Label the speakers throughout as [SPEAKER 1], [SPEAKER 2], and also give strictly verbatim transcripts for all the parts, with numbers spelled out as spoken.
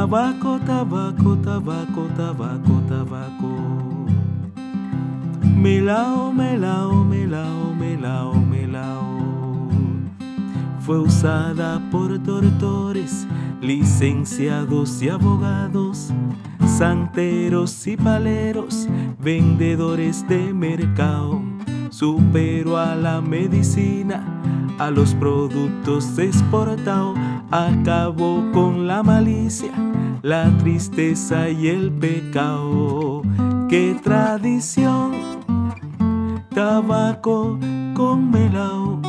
[SPEAKER 1] Tabaco, tabaco, tabaco, tabaco, tabaco. Melao, melao, melao, melao, melao. Fue usada por doctores, licenciados y abogados, santeros y paleros, vendedores de mercado. Superó a la medicina, a los productos exportados. Acabó con la malicia, la tristeza y el pecado. ¡Qué tradición! Tabaco con melao.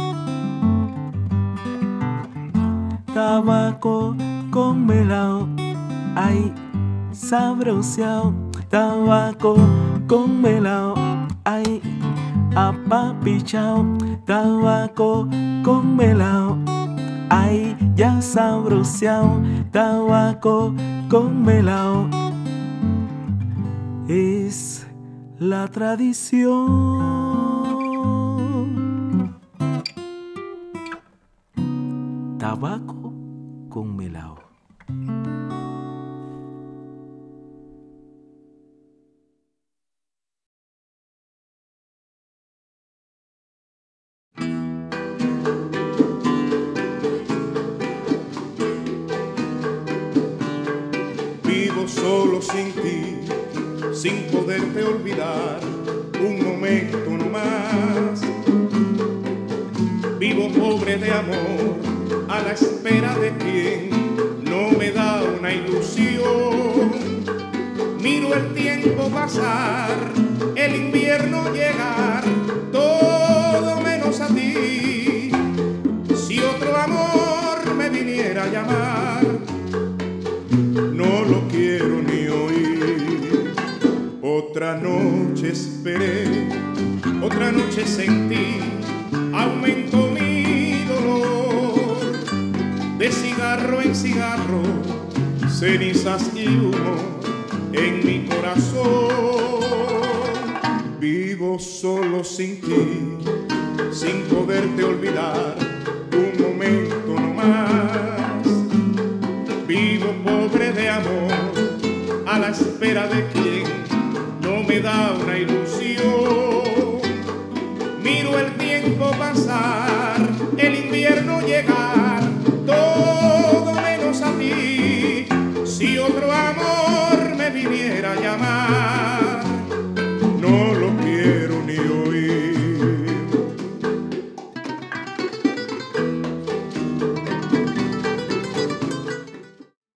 [SPEAKER 1] Tabaco con melao. Ay, sabroseao. Tabaco con melao. Ay, apapichao. Tabaco con melao. Ay, ya sabroseao. Tabaco con melao. Es la tradición. Tabaco con melao.
[SPEAKER 2] Vivo solo sin ti, sin poderte olvidar un momento no más. Vivo pobre de amor, a la espera de quien no me da una ilusión. Miro el tiempo pasar, el invierno llegar, todo menos a ti. Si otro amor me viniera a llamar, no lo quiero ni oír. Otra noche esperé, otra noche sentí, aumentó mi dolor. De cigarro en cigarro, cenizas y humo en mi corazón. Vivo solo sin ti, sin poderte olvidar un momento no más. Vivo pobre de amor, a la espera de quien no me da una ilusión. Miro el tiempo pasar, el invierno llegar, todo menos a ti. Si otro